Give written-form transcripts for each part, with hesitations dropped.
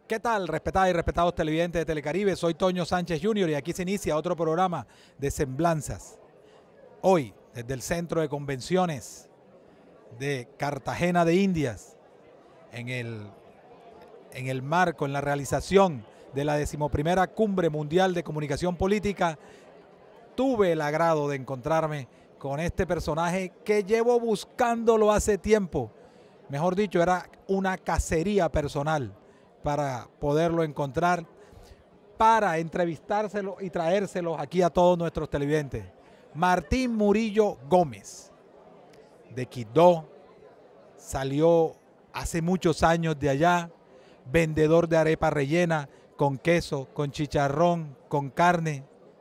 ¿Qué tal, respetadas y respetados televidentes de Telecaribe? Soy Toño Sánchez Jr. y aquí se inicia otro programa de Semblanzas. Hoy, desde el Centro de Convenciones de Cartagena de Indias, en el marco, en la realización de la 11ª Cumbre Mundial de Comunicación Política, tuve el agrado de encontrarme con este personaje que llevo buscándolo hace tiempo. Mejor dicho, era una cacería personal para poderlo encontrar, para entrevistárselo y traérselo aquí a todos nuestros televidentes. Martín Murillo Gómez, de Quibdó, salió hace muchos años de allá, vendedor de arepa rellena, con queso, con chicharrón, con carne.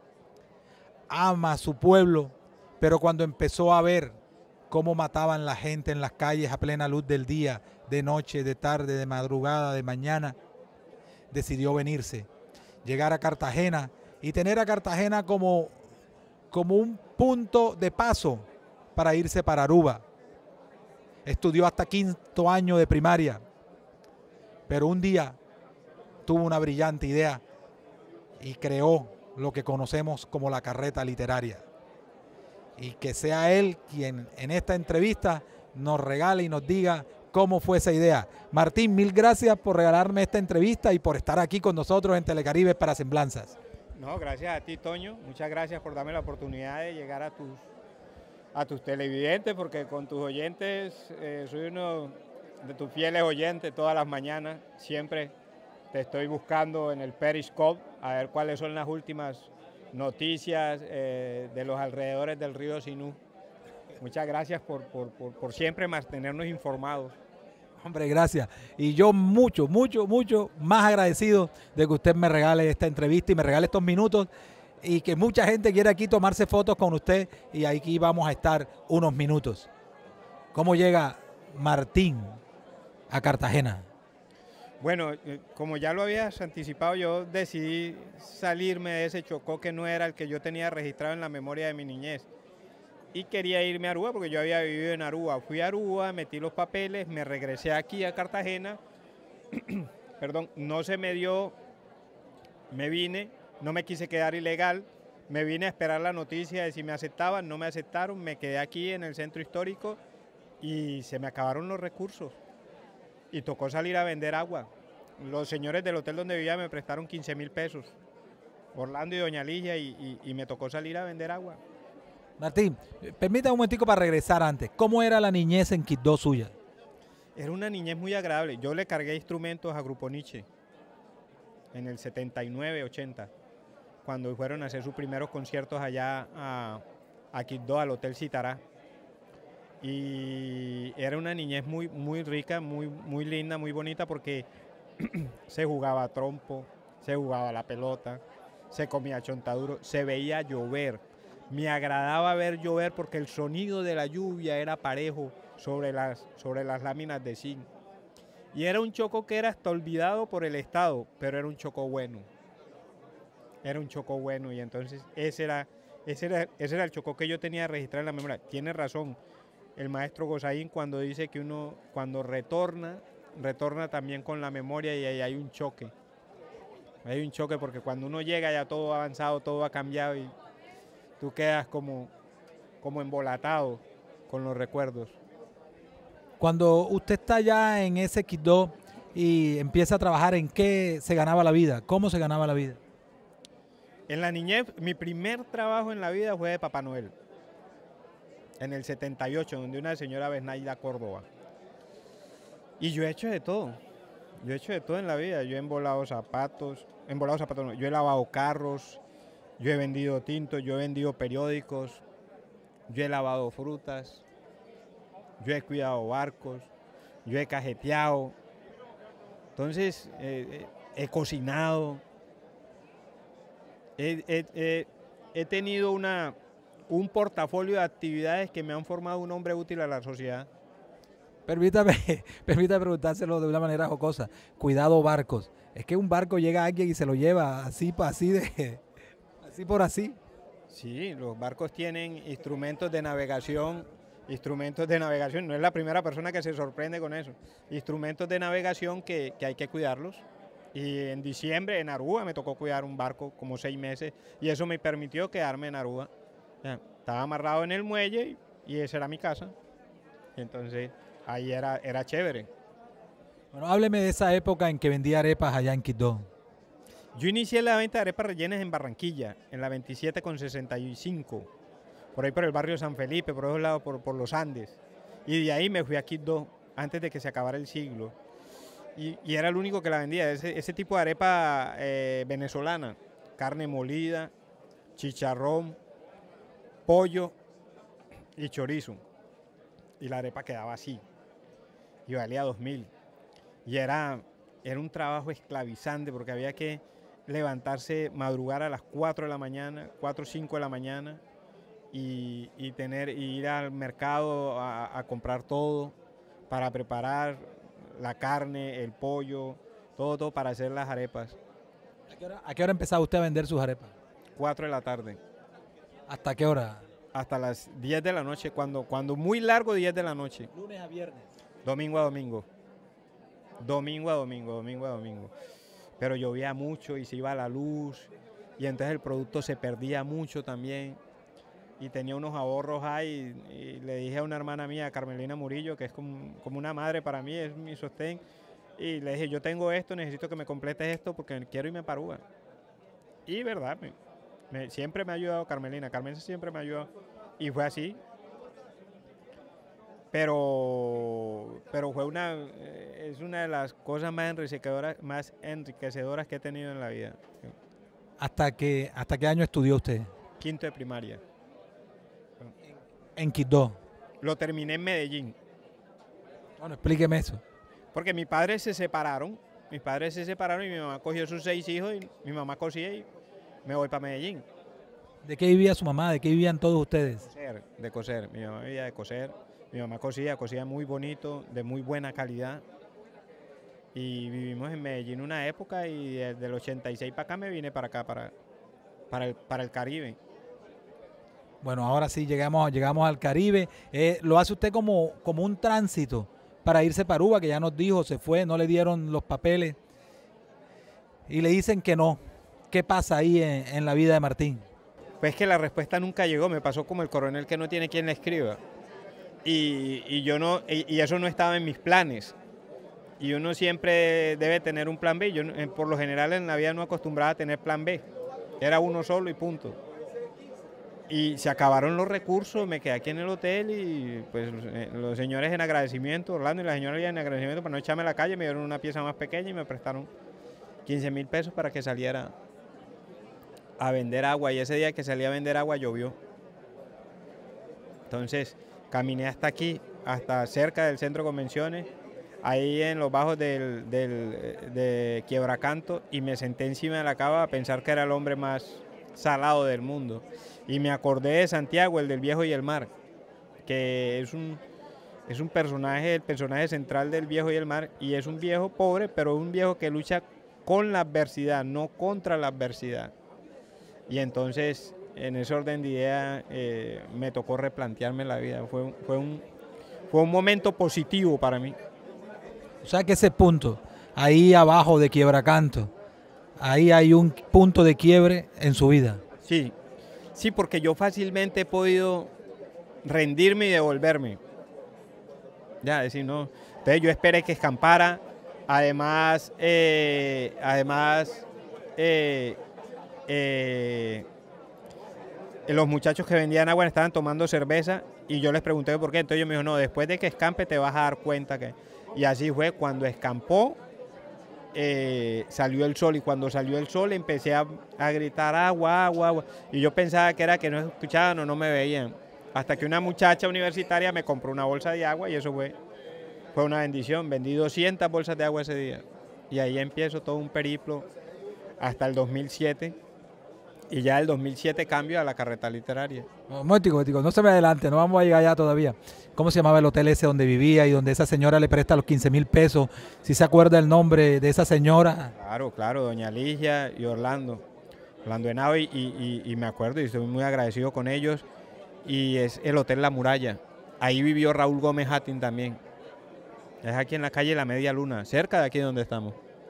Ama a su pueblo, pero cuando empezó a ver cómo mataban la gente en las calles a plena luz del día, de noche, de tarde, de madrugada, de mañana, decidió venirse, llegar a Cartagena y tener a Cartagena como un punto de paso para irse para Aruba. Estudió hasta 5º año de primaria, pero un día tuvo una brillante idea y creó lo que conocemos como la carreta literaria. Y que sea él quien en esta entrevista nos regale y nos diga cómo fue esa idea. Martín, mil gracias por regalarme esta entrevista y por estar aquí con nosotros en Telecaribe para Semblanzas. No, gracias a ti, Toño. Muchas gracias por darme la oportunidad de llegar a tus televidentes, porque con tus oyentes soy uno de tus fieles oyentes todas las mañanas. Siempre te estoy buscando en el Periscope a ver cuáles son las últimas noticias de los alrededores del río Sinú. Muchas gracias por siempre mantenernos informados. Hombre, gracias. Y yo mucho más agradecido de que usted me regale esta entrevista y me regale estos minutos y que mucha gente quiere aquí tomarse fotos con usted y aquí vamos a estar unos minutos. ¿Cómo llega Martín a Cartagena? Bueno, como ya lo habías anticipado, yo decidí salirme de ese Chocó que no era el que yo tenía registrado en la memoria de mi niñez. Y quería irme a Aruba porque yo había vivido en Aruba. Fui a Aruba, metí los papeles, me regresé aquí a Cartagena. Perdón, no se me dio, me vine, no me quise quedar ilegal. Me vine a esperar la noticia de si me aceptaban, no me aceptaron. Me quedé aquí en el centro histórico y se me acabaron los recursos. Y tocó salir a vender agua. Los señores del hotel donde vivía me prestaron 15.000 pesos, Orlando y Doña Ligia, y me tocó salir a vender agua. Martín, permítame un momentico para regresar antes. ¿Cómo era la niñez en Quibdó suya? Era una niñez muy agradable. Yo le cargué instrumentos a Grupo Nietzsche en el 79, 80, cuando fueron a hacer sus primeros conciertos allá a Quibdó, al Hotel Citará. Y era una niñez muy rica, muy linda, muy bonita, porque se jugaba trompo, se jugaba la pelota, se comía chontaduro, se veía llover. Me agradaba ver llover porque el sonido de la lluvia era parejo sobre las láminas de zinc. Y era un Chocó que era hasta olvidado por el Estado, pero era un Chocó bueno. Era un Chocó bueno y entonces ese era el Chocó que yo tenía registrado en la memoria. Tiene razón el maestro Gozaín cuando dice que uno cuando retorna también con la memoria y ahí hay un choque. Hay un choque porque cuando uno llega ya todo ha avanzado, todo ha cambiado y tú quedas como embolatado con los recuerdos. Cuando usted está ya en ese Quibdó y empieza a trabajar, ¿en qué se ganaba la vida? ¿Cómo se ganaba la vida? En la niñez, mi primer trabajo en la vida fue de Papá Noel, en el 78, donde una señora Besnaida Córdoba. Y yo he hecho de todo. Yo he hecho de todo en la vida. Yo he embolado zapatos no, yo he lavado carros, yo he vendido tintos, yo he vendido periódicos, yo he lavado frutas, yo he cuidado barcos, yo he cajeteado. Entonces, he cocinado. He tenido un portafolio de actividades que me han formado un hombre útil a la sociedad. Permítame preguntárselo de una manera jocosa. Cuidado barcos. Es que un barco llega a alguien y se lo lleva así por así. Sí, los barcos tienen instrumentos de navegación. No es la primera persona que se sorprende con eso. Instrumentos de navegación que hay que cuidarlos. Y en diciembre en Aruba me tocó cuidar un barco como 6 meses y eso me permitió quedarme en Aruba. Ya, estaba amarrado en el muelle y esa era mi casa. Y entonces ahí era chévere. Bueno, hábleme de esa época en que vendía arepas allá en Quito. Yo inicié la venta de arepas rellenas en Barranquilla, en la 27 con 65, por ahí por el barrio San Felipe, por esos lados, por los Andes. Y de ahí me fui a Quito antes de que se acabara el siglo. Y era el único que la vendía, ese tipo de arepa venezolana, carne molida, chicharrón, pollo y chorizo. Y la arepa quedaba así, y valía 2.000. Y era un trabajo esclavizante porque había que levantarse, madrugar a las 4 de la mañana, 4 o 5 de la mañana y ir al mercado a comprar todo para preparar la carne, el pollo, todo para hacer las arepas. ¿A qué hora empezaba usted a vender sus arepas? 4 de la tarde. ¿Hasta qué hora? Hasta las 10 de la noche, cuando muy largo, 10 de la noche. Lunes a viernes. Domingo a domingo. Domingo a domingo, domingo a domingo. Pero llovía mucho y se iba la luz y entonces el producto se perdía mucho también. Y tenía unos ahorros ahí y le dije a una hermana mía, Carmelina Murillo, que es como una madre para mí, es mi sostén. Y le dije, yo tengo esto, necesito que me completes esto porque quiero irme para Aruba. Y verdad, siempre me ha ayudado Carmelina, Carmen siempre me ha ayudado. Y fue así. Pero fue es una de las cosas más enriquecedoras que he tenido en la vida. ¿Hasta qué año estudió usted? Quinto de primaria. En Quito. Lo terminé en Medellín. Bueno, explíqueme eso. Porque mis padres se separaron. Mis padres se separaron y mi mamá cogió sus 6 hijos y mi mamá cosía y me voy para Medellín. ¿De qué vivía su mamá? ¿De qué vivían todos ustedes? De coser. Mi mamá vivía de coser. Mi mamá cosía muy bonito, de muy buena calidad. Y vivimos en Medellín una época y desde el 86 para acá me vine para acá, para el Caribe. Bueno, ahora sí llegamos al Caribe. ¿Lo hace usted como un tránsito para irse para Aruba, que ya nos dijo, se fue, no le dieron los papeles y le dicen que no? ¿Qué pasa ahí en la vida de Martín? Pues que la respuesta nunca llegó, me pasó como el coronel que no tiene quien le escriba. Y eso no estaba en mis planes. Y uno siempre debe tener un plan B. Yo por lo general en la vida no acostumbraba a tener plan B. Era uno solo y punto. Y se acabaron los recursos, me quedé aquí en el hotel y pues los señores en agradecimiento, Orlando y la señora en agradecimiento para no echarme a la calle, me dieron una pieza más pequeña y me prestaron 15.000 pesos para que saliera a vender agua. Y ese día que salí a vender agua llovió. Entonces caminé hasta aquí, hasta cerca del centro de convenciones, ahí en los bajos de Quiebracanto, y me senté encima de la cava a pensar que era el hombre más salado del mundo. Y me acordé de Santiago, el del Viejo y el Mar, que es un personaje, el personaje central del Viejo y el Mar, y es un viejo pobre, pero un viejo que lucha con la adversidad, no contra la adversidad. Y entonces, en ese orden de idea, me tocó replantearme la vida. Fue un momento positivo para mí. O sea que ese punto, ahí abajo de Quiebracanto, ahí hay un punto de quiebre en su vida. Sí, porque yo fácilmente he podido rendirme y devolverme. Ya, decir, no. Entonces yo esperé que escampara. Además, los muchachos que vendían agua estaban tomando cerveza y yo les pregunté por qué. Entonces ellos me dijeron, no, después de que escampe te vas a dar cuenta que... Y así fue, cuando escampó, salió el sol, y cuando salió el sol empecé a gritar agua, agua, agua. Y yo pensaba que era que no escuchaban o no me veían. Hasta que una muchacha universitaria me compró una bolsa de agua y eso fue una bendición. Vendí 200 bolsas de agua ese día. Y ahí empiezo todo un periplo hasta el 2007. Y ya el 2007 cambio a la carreta literaria. Momentico, no se me adelante, no vamos a llegar allá todavía. ¿Cómo se llamaba el hotel ese donde vivía y donde esa señora le presta los 15.000 pesos? ¿Sí se acuerda el nombre de esa señora? Claro, doña Ligia y Orlando Henao, y me acuerdo y estoy muy agradecido con ellos. Y es el Hotel La Muralla. Ahí vivió Raúl Gómez Hattin también. Es aquí en la calle La Media Luna, cerca de aquí donde estamos.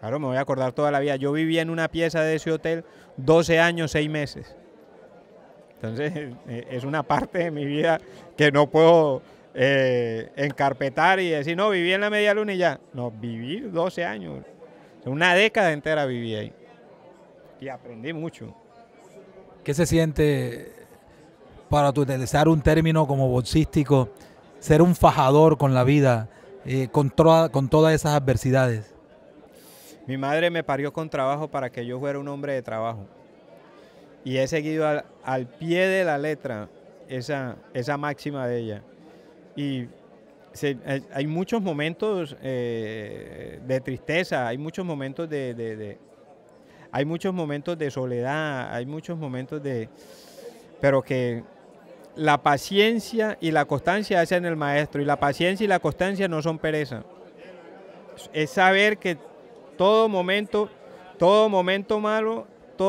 Claro, me voy a acordar toda la vida. Yo vivía en una pieza de ese hotel 12 años, 6 meses. Entonces, es una parte de mi vida que no puedo encarpetar y decir, no, viví en la Media Luna y ya. No, viví 12 años. Una década entera viví ahí. Y aprendí mucho. ¿Qué se siente, para utilizar un término como boxístico, ser un fajador con la vida, con todas esas adversidades? Mi madre me parió con trabajo para que yo fuera un hombre de trabajo. Y he seguido al pie de la letra esa máxima de ella. Y hay muchos momentos de tristeza, hay muchos momentos hay muchos momentos de soledad, hay muchos momentos pero que la paciencia y la constancia hacen el maestro, y la paciencia y la constancia no son pereza. Es saber que todo momento malo,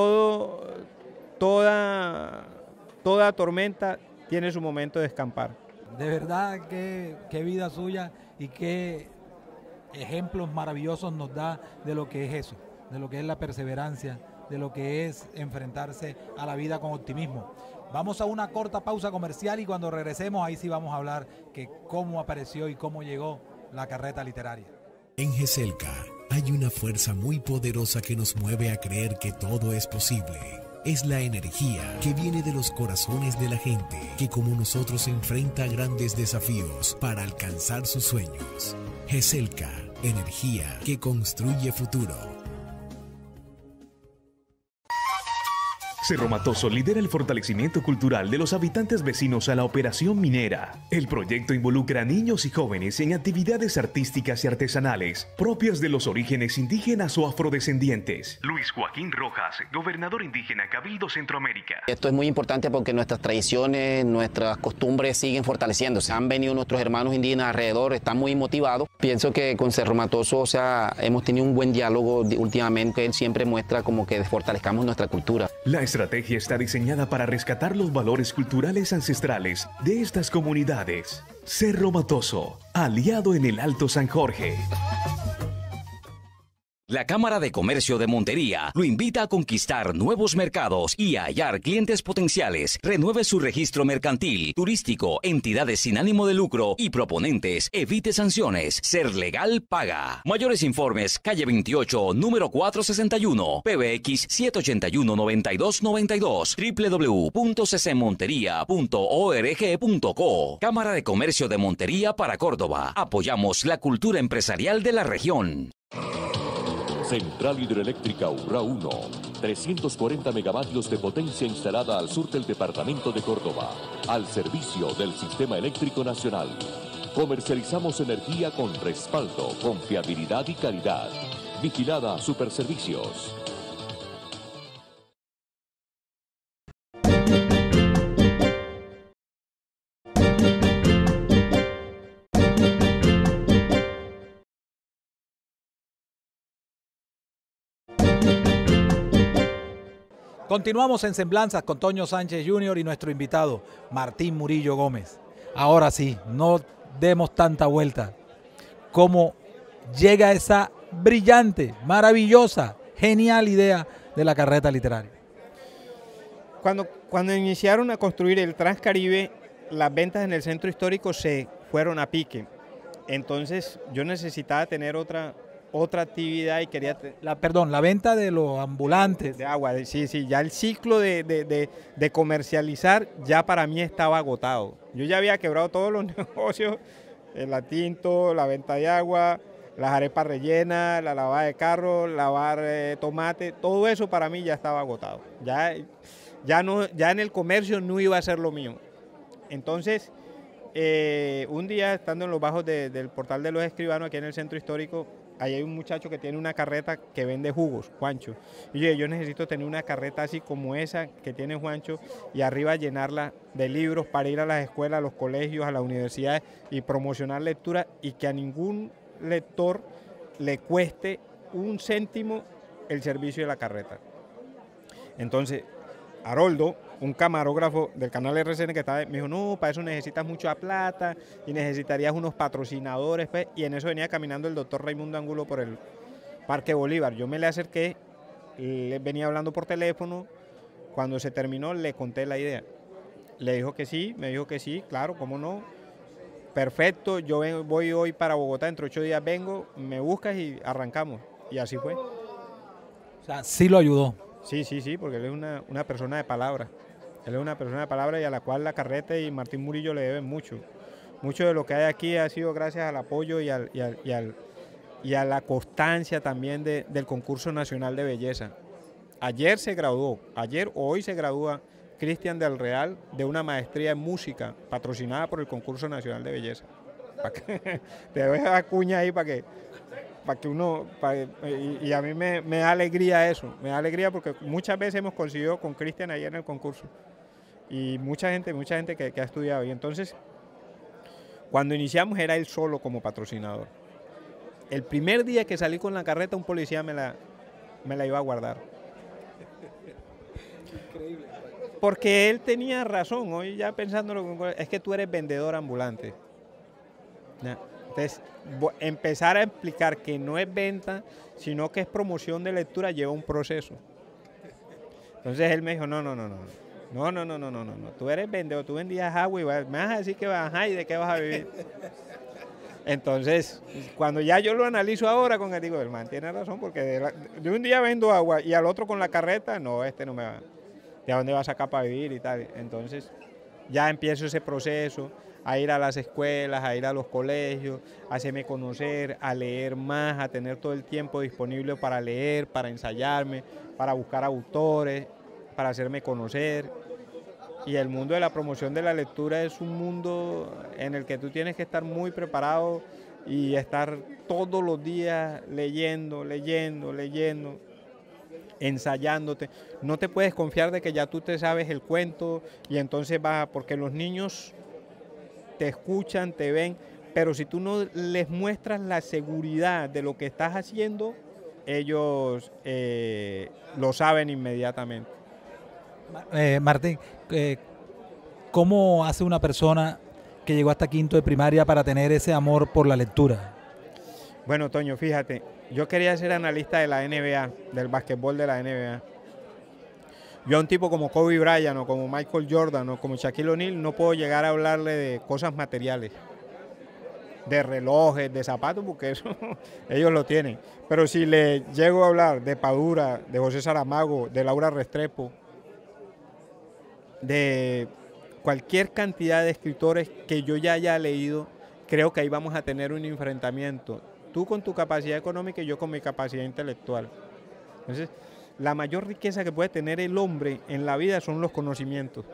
toda tormenta tiene su momento de escampar. De verdad, qué vida suya y qué ejemplos maravillosos nos da de lo que es eso, de lo que es la perseverancia, de lo que es enfrentarse a la vida con optimismo. Vamos a una corta pausa comercial y cuando regresemos ahí sí vamos a hablar que cómo apareció y cómo llegó la carreta literaria. En GESELCA hay una fuerza muy poderosa que nos mueve a creer que todo es posible. Es la energía que viene de los corazones de la gente que como nosotros enfrenta grandes desafíos para alcanzar sus sueños. GESELCA, energía que construye futuro. Cerro Matoso lidera el fortalecimiento cultural de los habitantes vecinos a la operación minera. El proyecto involucra a niños y jóvenes en actividades artísticas y artesanales propias de los orígenes indígenas o afrodescendientes. Luis Joaquín Rojas, gobernador indígena Cabildo Centroamérica. Esto es muy importante porque nuestras tradiciones, nuestras costumbres siguen fortaleciéndose. Han venido nuestros hermanos indígenas alrededor, están muy motivados. Pienso que con Cerro Matoso, hemos tenido un buen diálogo últimamente. Él siempre muestra como que fortalezcamos nuestra cultura. La estrategia está diseñada para rescatar los valores culturales ancestrales de estas comunidades. Cerro Matoso, aliado en el Alto San Jorge. La Cámara de Comercio de Montería lo invita a conquistar nuevos mercados y a hallar clientes potenciales. Renueve su registro mercantil, turístico, entidades sin ánimo de lucro y proponentes. Evite sanciones. Ser legal paga. Mayores informes, calle 28, número 461, PBX 781-9292, www.ccmonteria.org.co. Cámara de Comercio de Montería para Córdoba. Apoyamos la cultura empresarial de la región. Central Hidroeléctrica Urrá 1, 340 megavatios de potencia instalada al sur del departamento de Córdoba, al servicio del Sistema Eléctrico Nacional. Comercializamos energía con respaldo, confiabilidad y calidad. Vigilada Superservicios. Continuamos en Semblanzas con Toño Sánchez Jr. y nuestro invitado Martín Murillo Gómez. Ahora sí, no demos tanta vuelta. ¿Cómo llega esa brillante, maravillosa, genial idea de la carreta literaria? Cuando iniciaron a construir el Transcaribe, las ventas en el centro histórico se fueron a pique. Entonces yo necesitaba tener otra actividad y quería... La venta de los ambulantes. De agua, sí, ya el ciclo de comercializar ya para mí estaba agotado. Yo ya había quebrado todos los negocios, el atinto, la venta de agua, las arepas rellenas, la lavada de carro, lavar tomate, todo eso para mí ya estaba agotado. Ya en el comercio no iba a ser lo mío. Entonces, un día estando en los bajos del portal de los escribanos aquí en el centro histórico, ahí hay un muchacho que tiene una carreta que vende jugos, Juancho. Y yo necesito tener una carreta así como esa que tiene Juancho y arriba llenarla de libros para ir a las escuelas, a los colegios, a las universidades y promocionar lectura y que a ningún lector le cueste un céntimo el servicio de la carreta. Entonces, Haroldo, un camarógrafo del canal RCN que estaba, me dijo, no, para eso necesitas mucha plata y necesitarías unos patrocinadores, pues, y en eso venía caminando el doctor Raimundo Angulo por Parque Bolívar. Yo me le acerqué, le venía hablando por teléfono, cuando se terminó le conté la idea. Le dijo que sí, me dijo que sí, claro, cómo no. Perfecto, yo voy hoy para Bogotá, dentro de 8 días vengo, me buscas y arrancamos. Y así fue. O sea, sí lo ayudó. Sí, porque él es una persona de palabra. Él es una persona de palabra y a la cual la Carreta y Martín Murillo le deben mucho. Mucho de lo que hay aquí ha sido gracias al apoyo y a la constancia también del concurso nacional de belleza. Ayer se graduó, hoy se gradúa Cristian del Real de una maestría en música patrocinada por el concurso nacional de belleza. Te doy la cuña ahí para que uno, y a mí me da alegría eso, me da alegría porque muchas veces hemos conseguido con Cristian ahí en el concurso y mucha gente que ha estudiado, y entonces cuando iniciamos era él solo como patrocinador. El primer día que salí con la carreta un policía me la iba a guardar. Increíble. Porque él tenía razón, hoy ya pensándolo, es que tú eres vendedor ambulante. ¿Ya? Entonces, empezar a explicar que no es venta, sino que es promoción de lectura, lleva un proceso. Entonces él me dijo, no, tú eres vendedor, tú vendías agua y me vas a decir que vas a y de qué vas a vivir. Entonces, cuando ya yo lo analizo ahora, con él digo, el man tiene razón, porque de un día vendo agua y al otro con la carreta, no, no me va. ¿De dónde va a sacar para vivir y tal? Entonces, ya empiezo ese proceso, a ir a las escuelas, a ir a los colegios, a hacerme conocer, a leer más, a tener todo el tiempo disponible para leer, para ensayarme, para buscar autores, para hacerme conocer. Y el mundo de la promoción de la lectura es un mundo en el que tú tienes que estar muy preparado y estar todos los días leyendo, ensayándote. No te puedes confiar de que ya tú te sabes el cuento y entonces vas, porque los niños te escuchan, te ven, pero si tú no les muestras la seguridad de lo que estás haciendo, ellos lo saben inmediatamente. Martín, ¿cómo hace una persona que llegó hasta quinto de primaria para tener ese amor por la lectura? Bueno, Toño, fíjate, yo quería ser analista de la NBA, del básquetbol de la NBA. Yo a un tipo como Kobe Bryant o como Michael Jordan o como Shaquille O'Neal no puedo llegar a hablarle de cosas materiales, de relojes, de zapatos, porque eso ellos lo tienen. Pero si le llego a hablar de Padura, de José Saramago, de Laura Restrepo, de cualquier cantidad de escritores que yo ya haya leído, creo que ahí vamos a tener un enfrentamiento. Tú con tu capacidad económica y yo con mi capacidad intelectual. Entonces, la mayor riqueza que puede tener el hombre en la vida son los conocimientos.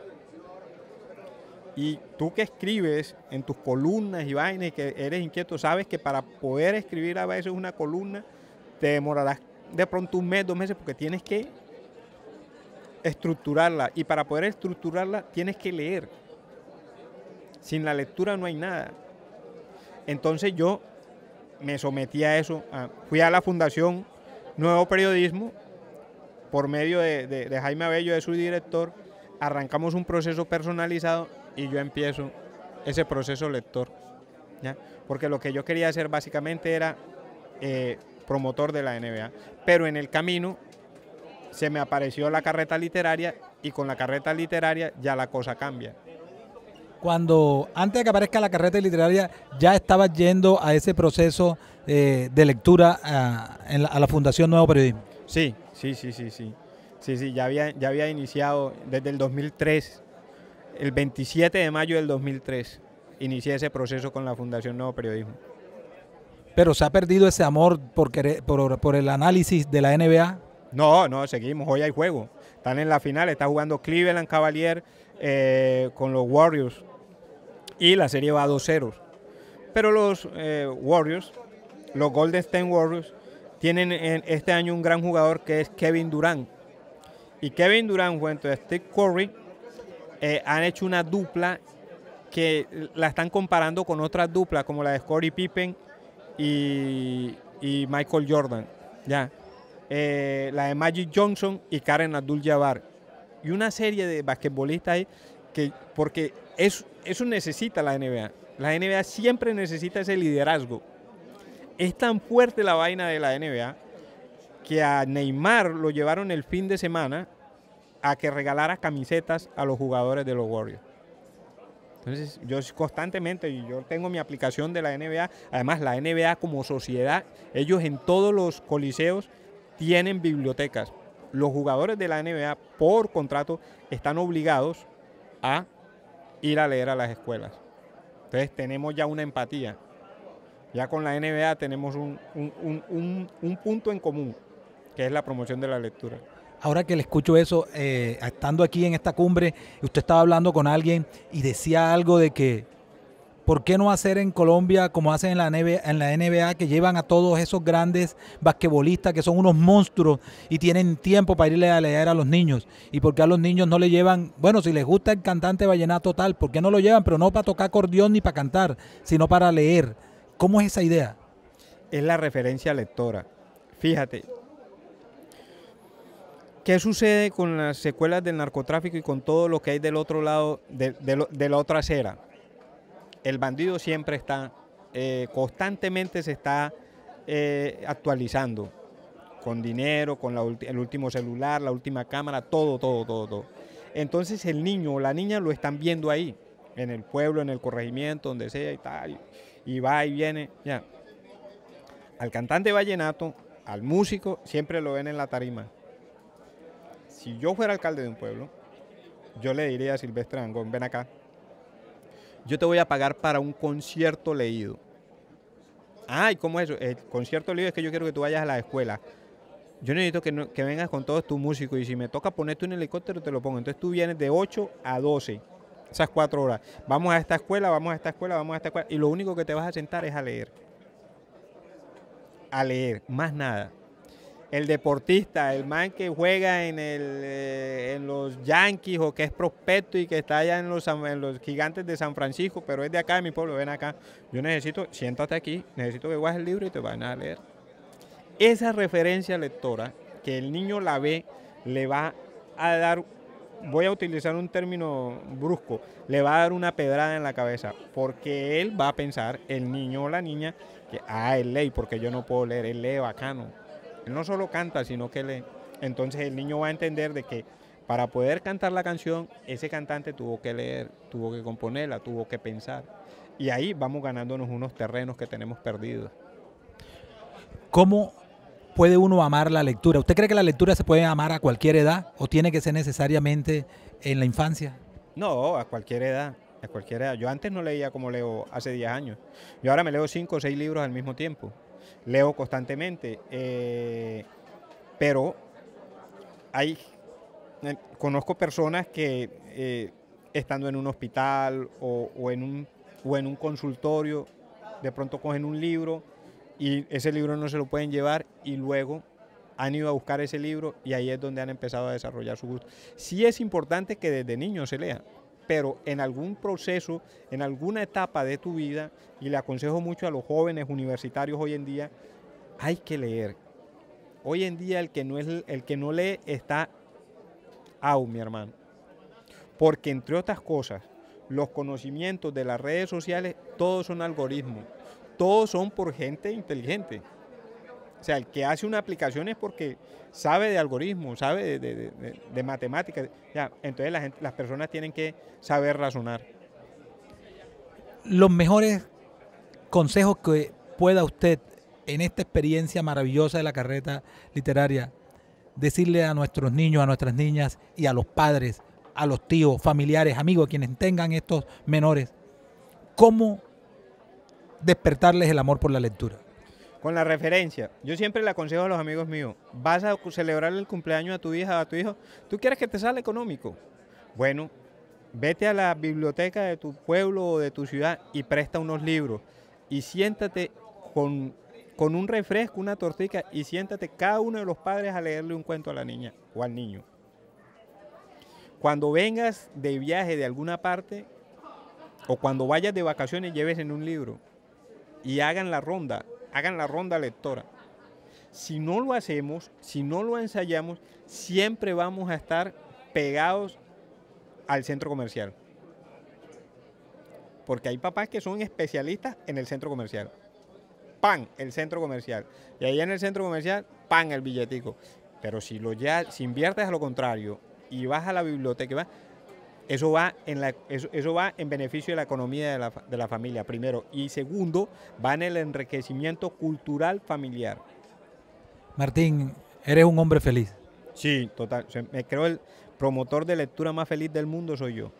Y tú que escribes en tus columnas y vainas y que eres inquieto, sabes que para poder escribir a veces una columna te demorarás de pronto 1 mes, 2 meses, porque tienes que estructurarla. Y para poder estructurarla tienes que leer. Sin la lectura no hay nada. Entonces yo me sometí a eso. Fui a la Fundación Nuevo Periodismo, por medio de Jaime Abello, de su director, arrancamos un proceso personalizado y yo empiezo ese proceso lector, ¿ya? Porque lo que yo quería hacer básicamente era promotor de la NBA, pero en el camino se me apareció la carreta literaria y con la carreta literaria ya la cosa cambia. Antes de que aparezca la carreta literaria, ya estabas yendo a ese proceso de lectura a la Fundación Nuevo Periodismo. Sí, ya había iniciado desde el 2003, el 27 de mayo del 2003, inicié ese proceso con la Fundación Nuevo Periodismo. ¿Pero se ha perdido ese amor por el análisis de la NBA? No, seguimos, hoy hay juego. Están en la final, está jugando Cleveland Cavaliers con los Warriors y la serie va a 2-0. Pero los Warriors, los Golden State Warriors, tienen este año un gran jugador que es Kevin Durant. Y Kevin Durant junto a Steve Curry han hecho una dupla que la están comparando con otras duplas como la de Scottie Pippen y Michael Jordan, ¿ya? La de Magic Johnson y Kareem Abdul-Jabbar. Y una serie de basquetbolistas ahí, porque eso necesita la NBA. La NBA siempre necesita ese liderazgo. Es tan fuerte la vaina de la NBA que a Neymar lo llevaron el fin de semana a que regalara camisetas a los jugadores de los Warriors. Entonces, yo constantemente, y yo tengo mi aplicación de la NBA, además la NBA como sociedad, ellos en todos los coliseos tienen bibliotecas. Los jugadores de la NBA, por contrato, están obligados a ir a leer a las escuelas. Entonces, tenemos ya una empatía. Ya con la NBA tenemos un punto en común, que es la promoción de la lectura. Ahora que le escucho eso, estando aquí en esta cumbre, usted estaba hablando con alguien y decía algo de que ¿por qué no hacer en Colombia como hacen en la NBA, que llevan a todos esos grandes basquetbolistas que son unos monstruos y tienen tiempo para irle a leer a los niños? ¿Y por qué a los niños no le llevan, bueno, si les gusta el cantante vallenato tal, ¿por qué no lo llevan? Pero no para tocar acordeón ni para cantar, sino para leer. ¿Cómo es esa idea? Es la referencia lectora. Fíjate, ¿qué sucede con las secuelas del narcotráfico y con todo lo que hay del otro lado, de la otra acera? El bandido siempre está, constantemente se está actualizando, con dinero, con el último celular, la última cámara, todo. Entonces el niño o la niña lo están viendo ahí, en el pueblo, en el corregimiento, donde sea y tal, y va y viene, ya. Al cantante vallenato, al músico, siempre lo ven en la tarima. Si yo fuera alcalde de un pueblo, yo le diría a Silvestre Dangond, ven acá, yo te voy a pagar para un concierto leído. ¿Y cómo es eso? El concierto leído es que yo quiero que tú vayas a la escuela. Yo necesito que vengas con todos tus músicos y si me toca ponerte un helicóptero te lo pongo. Entonces tú vienes de 8 a 12, esas 4 horas. Vamos a esta escuela, vamos a esta escuela, vamos a esta escuela. Y lo único que te vas a sentar es a leer. A leer, más nada. El deportista, el man que juega en los Yankees o que es prospecto y que está allá en los Gigantes de San Francisco, pero es de acá de mi pueblo, ven acá. Yo necesito, siéntate aquí, necesito que guardes el libro y te van a leer. Esa referencia lectora, que el niño la ve, le va a dar, voy a utilizar un término brusco, le va a dar una pedrada en la cabeza, porque él va a pensar, el niño o la niña, que él lee, porque yo no puedo leer, él lee bacano. Él no solo canta, sino que lee. Entonces el niño va a entender de que para poder cantar la canción, ese cantante tuvo que leer, tuvo que componerla, tuvo que pensar. Y ahí vamos ganándonos unos terrenos que tenemos perdidos. ¿Cómo puede uno amar la lectura? ¿Usted cree que la lectura se puede amar a cualquier edad o tiene que ser necesariamente en la infancia? No, a cualquier edad. A cualquier edad. Yo antes no leía como leo hace 10 años. Yo ahora me leo 5 o 6 libros al mismo tiempo. Leo constantemente, pero conozco personas que estando en un hospital o en un consultorio, de pronto cogen un libro y ese libro no se lo pueden llevar y luego han ido a buscar ese libro y ahí es donde han empezado a desarrollar su gusto. Sí es importante que desde niño se lea, pero en algún proceso, en alguna etapa de tu vida, y le aconsejo mucho a los jóvenes universitarios hoy en día, hay que leer. Hoy en día el que no lee está mi hermano. Porque entre otras cosas, los conocimientos de las redes sociales, todos son algoritmos, todos son por gente inteligente. O sea, el que hace una aplicación es porque sabe de algoritmos, sabe de matemáticas. Ya, entonces las personas tienen que saber razonar. Los mejores consejos que pueda usted en esta experiencia maravillosa de la carreta literaria decirle a nuestros niños, a nuestras niñas y a los padres, a los tíos, familiares, amigos, quienes tengan estos menores, cómo despertarles el amor por la lectura. Con la referencia, yo siempre le aconsejo a los amigos míos, vas a celebrar el cumpleaños a tu hija, a tu hijo, ¿tú quieres que te salga económico? Bueno, vete a la biblioteca de tu pueblo o de tu ciudad y presta unos libros y siéntate con un refresco, una tortica y siéntate cada uno de los padres a leerle un cuento a la niña o al niño. Cuando vengas de viaje de alguna parte o cuando vayas de vacaciones lleves en un libro y hagan la ronda lectora. Si no lo hacemos, si no lo ensayamos, siempre vamos a estar pegados al centro comercial. Porque hay papás que son especialistas en el centro comercial. ¡pam!, el centro comercial. Y ahí en el centro comercial, ¡pam!, el billetico. Pero si inviertes a lo contrario y vas a la biblioteca, eso va en beneficio de la economía de la familia, primero. Y segundo, va en el enriquecimiento cultural familiar. Martín, eres un hombre feliz. Sí, total. Me creo el promotor de lectura más feliz del mundo soy yo.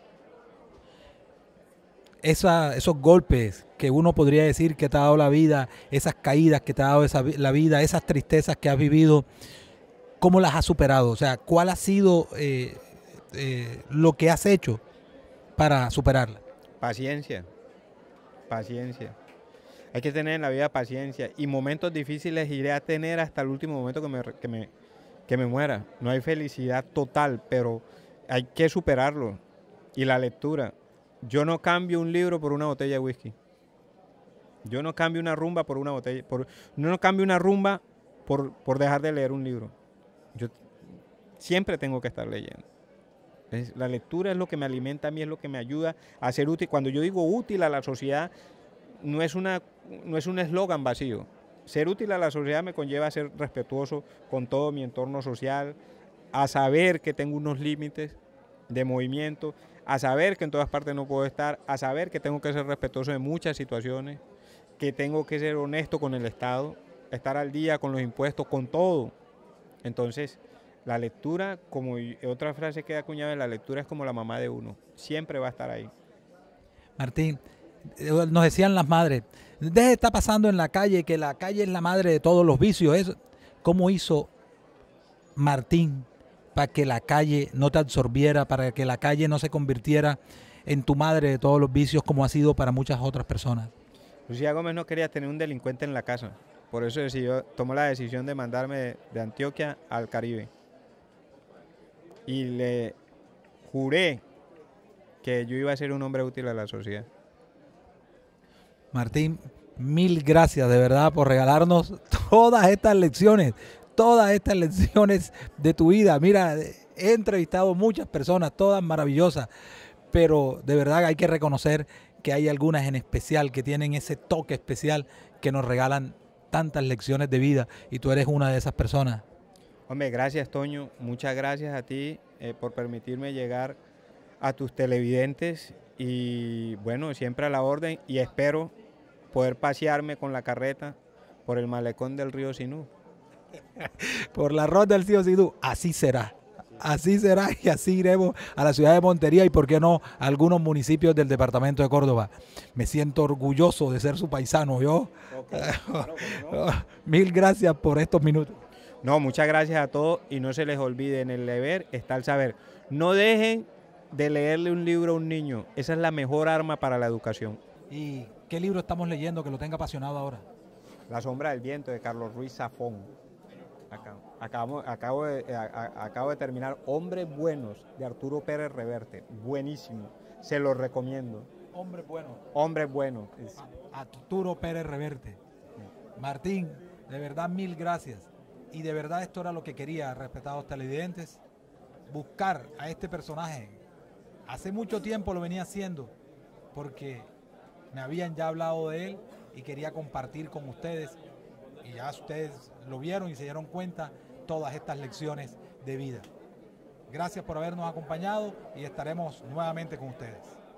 Esos golpes que uno podría decir que te ha dado la vida, esas caídas que te ha dado la vida, esas tristezas que has vivido, ¿cómo las has superado? O sea, ¿cuál ha sido lo que has hecho para superarla? Paciencia, paciencia. Hay que tener en la vida paciencia y momentos difíciles iré a tener hasta el último momento que me muera. No hay felicidad total, pero hay que superarlo. Y la lectura. Yo no cambio un libro por una botella de whisky. Yo no cambio una rumba por una botella. No cambio una rumba por dejar de leer un libro. Yo siempre tengo que estar leyendo. La lectura es lo que me alimenta a mí, es lo que me ayuda a ser útil. Cuando yo digo útil a la sociedad, no es un eslogan vacío. Ser útil a la sociedad me conlleva a ser respetuoso con todo mi entorno social, a saber que tengo unos límites de movimiento, a saber que en todas partes no puedo estar, a saber que tengo que ser respetuoso de muchas situaciones, que tengo que ser honesto con el Estado, estar al día con los impuestos, con todo. Entonces, la lectura, como otra frase que he acuñado, la lectura es como la mamá de uno, siempre va a estar ahí. Martín, nos decían las madres, deje de estar pasando en la calle, que la calle es la madre de todos los vicios. ¿Cómo hizo Martín para que la calle no te absorbiera, para que la calle no se convirtiera en tu madre de todos los vicios como ha sido para muchas otras personas? Lucía Gómez no quería tener un delincuente en la casa, por eso tomó la decisión de mandarme de Antioquia al Caribe. Y le juré que yo iba a ser un hombre útil a la sociedad. Martín, mil gracias de verdad por regalarnos todas estas lecciones de tu vida. Mira, he entrevistado muchas personas, todas maravillosas, pero de verdad hay que reconocer que hay algunas en especial que tienen ese toque especial que nos regalan tantas lecciones de vida y tú eres una de esas personas. Hombre, gracias Toño, muchas gracias a ti por permitirme llegar a tus televidentes y bueno, siempre a la orden y espero poder pasearme con la carreta por el malecón del río Sinú. Por la ronda del río Sinú, así será. Así será y así iremos a la ciudad de Montería y por qué no a algunos municipios del departamento de Córdoba. Me siento orgulloso de ser su paisano, yo. Okay, claro. Mil gracias por estos minutos. No, muchas gracias a todos y no se les olvide, en el deber está el saber. No dejen de leerle un libro a un niño, esa es la mejor arma para la educación. ¿Y qué libro estamos leyendo que lo tenga apasionado ahora? La sombra del viento de Carlos Ruiz Zafón. Acabo de terminar Hombres Buenos de Arturo Pérez Reverte, buenísimo, se lo recomiendo. Hombres Buenos. Hombres Buenos. Arturo Pérez Reverte. Martín, de verdad mil gracias. Y de verdad esto era lo que quería, respetados televidentes, buscar a este personaje. Hace mucho tiempo lo venía haciendo porque me habían ya hablado de él y quería compartir con ustedes. Y ya ustedes lo vieron y se dieron cuenta todas estas lecciones de vida. Gracias por habernos acompañado y estaremos nuevamente con ustedes.